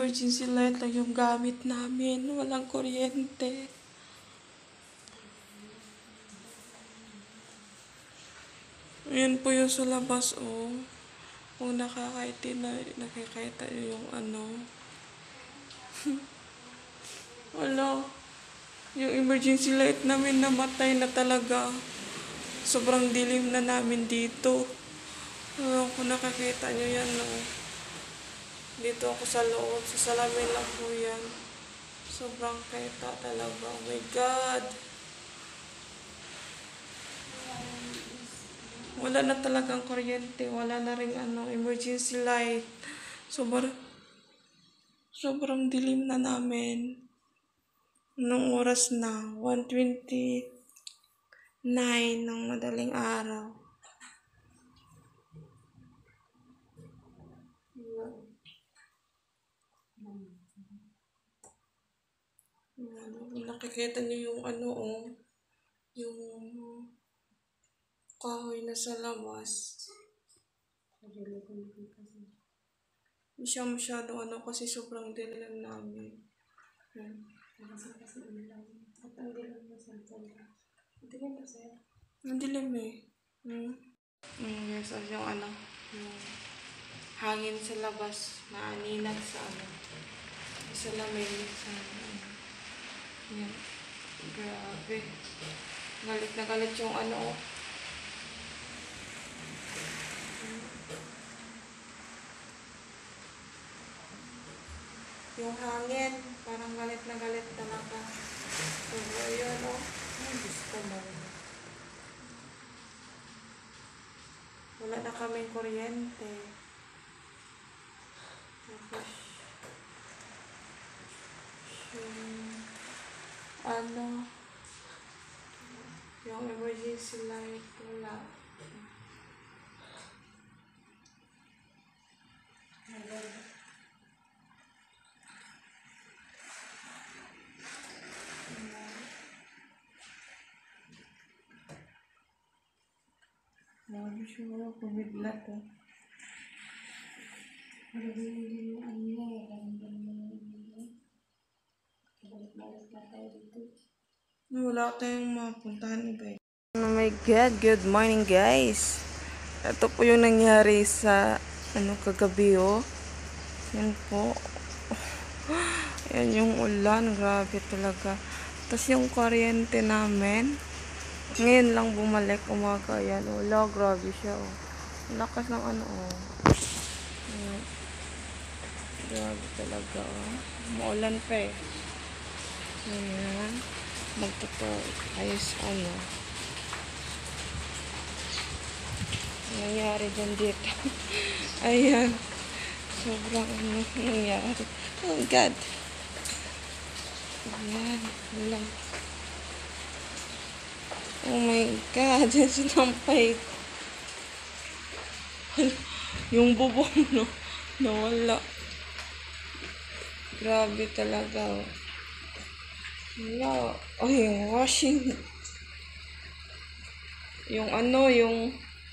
emergency light lang yung gamit namin. Walang kuryente. Ayan po yung sa labas, oh. Kung nakikita yung ano. Wala. Yung emergency light namin namatay na talaga. Sobrang dilim na namin dito. Kung nakakita nyo yan, no. Dito ako sa loob. Sa salamin lang po yan. Sobrang kita talaga. Oh my God. Wala na talagang kuryente. Wala na rin emergency light. Sobrang dilim na namin. Anong oras na? 1:29 ng madaling araw. Nakikita niyo yung yung kahoy na sa labas. Hindi siya masyado kasi sobrang dilim namin. Ang dilim eh. Yes, yung yung hangin sa labas na aninag sa sa lamin sa yan. Grabe. Galit na galit yung yung hangin. Parang galit na galit talaga. So, yun Ay, gusto mo. Wala na kaming kuryente. Tapos, yung emergency light, wala. Grabe siya, pumigla to. Wala tayong mapuntahan iba eh. Oh my God, good morning guys. Ito po yung nangyari sa kagabi Yan po. Yan yung ulan, grabe talaga. Tapos yung kuryente namin, ngayon lang bumalik umaga yan. Wala, grabe siya Lakas ng Ayan. Grabe talaga Maulan pa eh. Ayan. Ayos nangyari dyan dito. Ayan. Sobrang nangyari. Oh God. Ayan. Wala. Oh my God. Sinampay. Yung bubong nawala. Grabe talaga Wala. Yung washing. Yung yung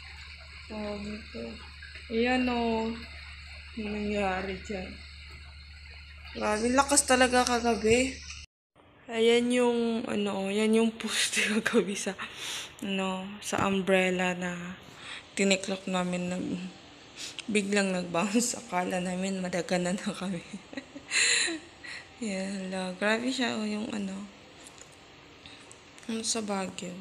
ayan yung nangyari dyan. Grabe, lakas talaga kagabi. Ayan yung yan yung poste kagabi sa sa umbrella na tiniklok namin biglang nag-bounce. Akala namin madaganan na kami. Yan lang. Grabe siya yung sa Baguio.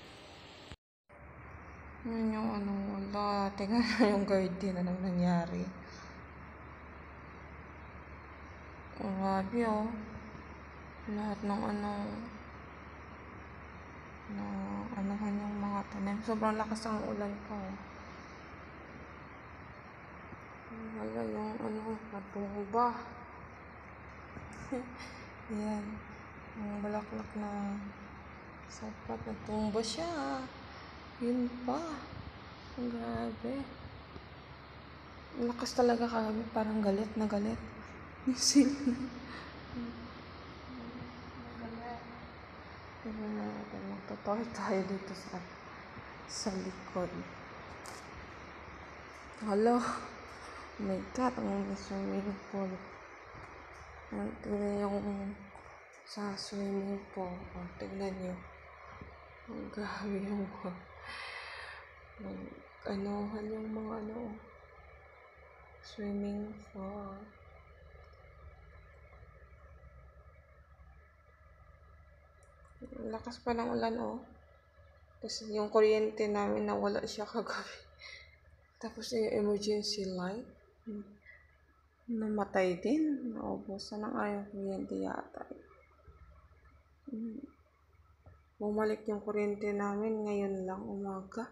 Yan yung wala. Tingnan na yung garden nangyari. Grabe lahat ng yung mga tanim. Sobrang lakas ng ulan pa wala yung natumba. Yan. Yung balaklak na sapat natumba siya. Yun pa. Grabe. Lakas talaga kami. Parang galit na galit. Magtatoy tayo dito sa likod. Hello. Oh my God, ang swimming pool. Tingnan yung sa swimming pool. Tingnan nyo. Grabe yung anuhan yung mga swimming pool. Lakas pa ng ulan, Tapos yung kuryente namin nawala siya kagabi. Tapos yung emergency light, namatay din. Naubusan ng yung kuryente yata. Bumalik yung kuryente namin ngayon lang umaga.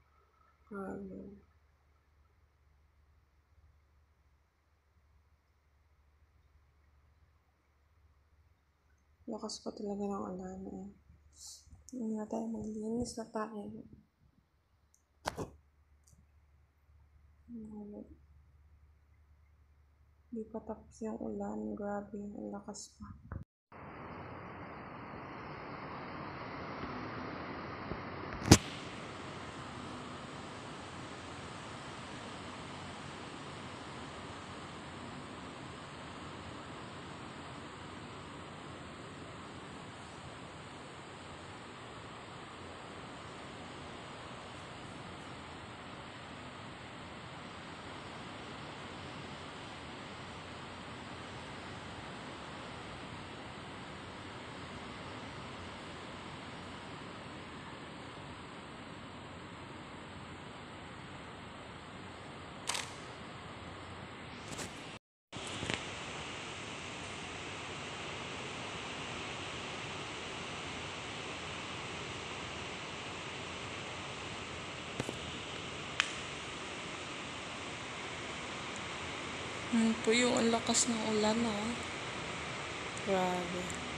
Lakas pa talaga ng ulan. Hindi na tayo maglinis na tayo. Hindi pa tapos yung ulan. Grabe, ang lakas pa. Po yung ang lakas ng ulan, Grabe.